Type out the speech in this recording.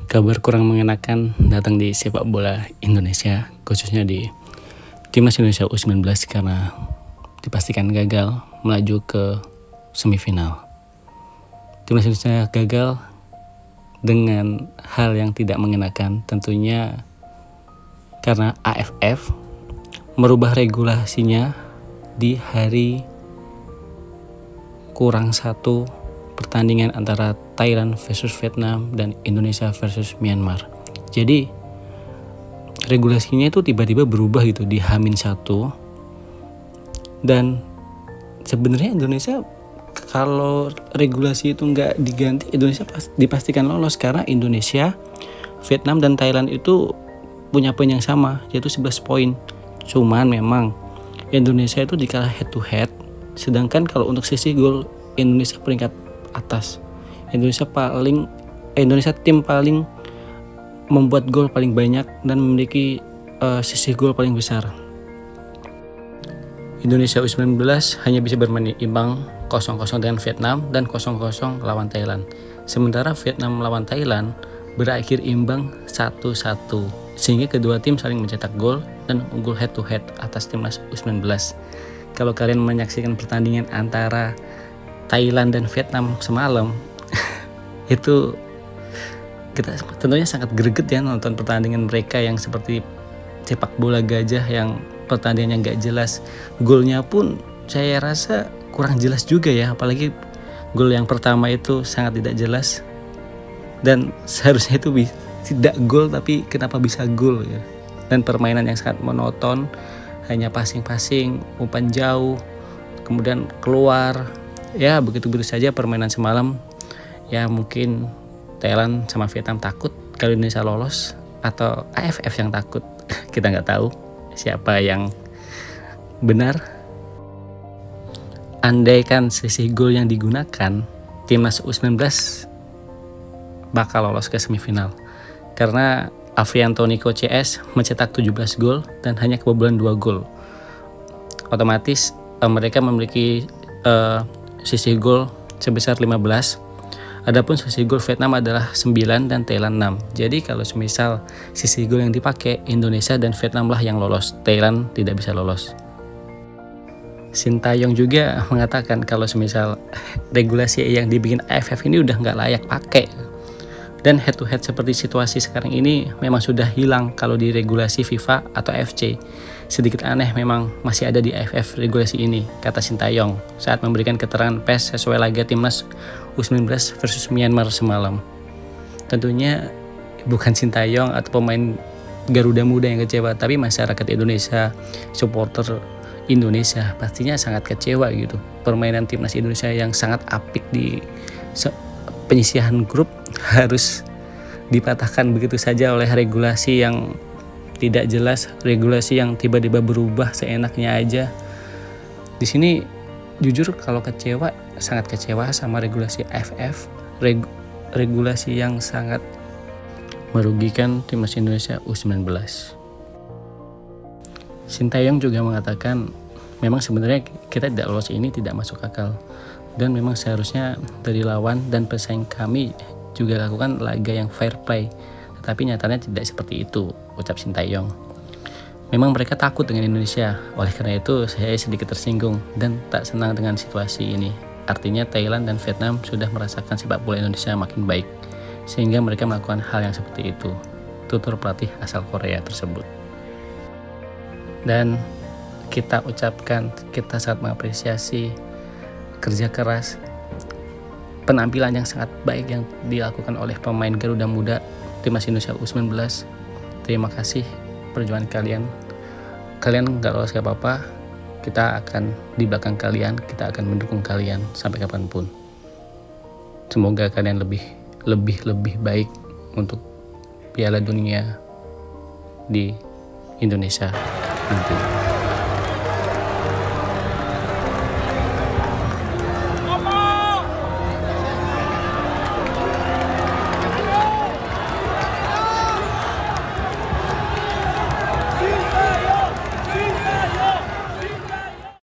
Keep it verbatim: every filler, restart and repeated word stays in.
Kabar kurang mengenakan datang di sepak bola Indonesia, khususnya di Timnas Indonesia U sembilan belas karena dipastikan gagal melaju ke semifinal. Timnas Indonesia gagal dengan hal yang tidak mengenakan, tentunya karena A F F merubah regulasinya di hari kurang satu pertandingan antara Thailand versus Vietnam dan Indonesia versus Myanmar. Jadi regulasinya itu tiba-tiba berubah gitu di H minus satu. Dan sebenarnya Indonesia kalau regulasi itu nggak diganti, Indonesia dipastikan lolos karena Indonesia, Vietnam dan Thailand itu punya poin yang sama, yaitu sebelas poin. Cuman memang Indonesia itu dikalah head to head, sedangkan kalau untuk sisi gol Indonesia peringkat atas. Indonesia paling eh, Indonesia tim paling membuat gol paling banyak dan memiliki uh, sisi gol paling besar. Indonesia U sembilan belas hanya bisa bermain imbang kosong kosong dengan Vietnam dan kosong kosong lawan Thailand. Sementara Vietnam melawan Thailand berakhir imbang satu satu, sehingga kedua tim saling mencetak gol dan unggul head to head atas timnas U sembilan belas. Kalau kalian menyaksikan pertandingan antara Thailand dan Vietnam semalam, itu kita tentunya sangat greget ya nonton pertandingan mereka yang seperti sepak bola gajah yang pertandingannya nggak jelas. Golnya pun saya rasa kurang jelas juga ya, apalagi gol yang pertama itu sangat tidak jelas dan seharusnya itu tidak gol, tapi kenapa bisa gol ya. Dan permainan yang sangat monoton, hanya passing-passing, umpan jauh, kemudian keluar. Ya begitu-begitu saja permainan semalam. Ya mungkin Thailand sama Vietnam takut kalau Indonesia lolos, atau A F F yang takut. Kita nggak tahu siapa yang benar. Andaikan selisih gol yang digunakan, timnas U sembilan belas bakal lolos ke semifinal. Karena Afrianto Nico C S mencetak tujuh belas gol dan hanya kebobolan dua gol. Otomatis eh, mereka memiliki eh, sisi gol sebesar lima belas. Adapun sisi gol Vietnam adalah sembilan dan Thailand enam. Jadi kalau semisal sisi gol yang dipakai, Indonesia dan Vietnam lah yang lolos, Thailand tidak bisa lolos. Sintayong juga mengatakan kalau semisal regulasi yang dibikin A F F ini udah nggak layak pakai. Dan head to head seperti situasi sekarang ini memang sudah hilang kalau di regulasi FIFA atau A F C. Sedikit aneh memang masih ada di A F F regulasi ini, kata Sintayong saat memberikan keterangan pers sesuai laga timnas U sembilan belas versus Myanmar semalam. Tentunya bukan Sintayong atau pemain Garuda Muda yang kecewa, tapi masyarakat Indonesia, supporter Indonesia pastinya sangat kecewa gitu. Permainan timnas Indonesia yang sangat apik di penyisihan grup harus dipatahkan begitu saja oleh regulasi yang tidak jelas, regulasi yang tiba-tiba berubah seenaknya aja. Di sini jujur kalau kecewa, sangat kecewa sama regulasi A F F, reg, regulasi yang sangat merugikan timnas Indonesia U sembilan belas. Sintayong juga mengatakan memang sebenarnya kita tidak lolos ini tidak masuk akal, dan memang seharusnya dari lawan dan pesaing kami juga lakukan laga yang fair play, tetapi nyatanya tidak seperti itu, ucap Sintayong. Memang mereka takut dengan Indonesia, oleh karena itu saya sedikit tersinggung dan tak senang dengan situasi ini. Artinya Thailand dan Vietnam sudah merasakan sepak bola Indonesia makin baik, sehingga mereka melakukan hal yang seperti itu, tutur pelatih asal Korea tersebut. Dan kita ucapkan, kita sangat mengapresiasi kerja keras, penampilan yang sangat baik yang dilakukan oleh pemain Garuda Muda timnas Indonesia U sembilan belas. Terima kasih perjuangan kalian. Kalian nggak lolos gak apa-apa, kita akan di belakang kalian, kita akan mendukung kalian sampai kapanpun. Semoga kalian lebih lebih lebih baik untuk Piala Dunia di Indonesia nanti.